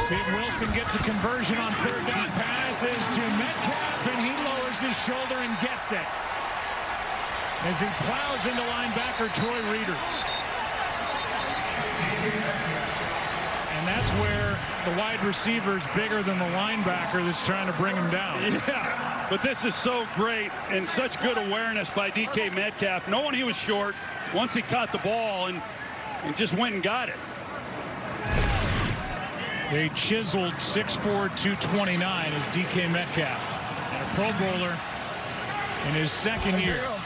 See if Wilson gets a conversion on third down. Passes to Metcalf, and he lowers his shoulder and gets it as he plows into linebacker Troy Reeder. And that's where the wide receiver is bigger than the linebacker that's trying to bring him down. Yeah, but this is so great and such good awareness by DK Metcalf, knowing he was short once he caught the ball and just went and got it. A chiseled 6'4", 229 is DK Metcalf, and a Pro Bowler in his second year.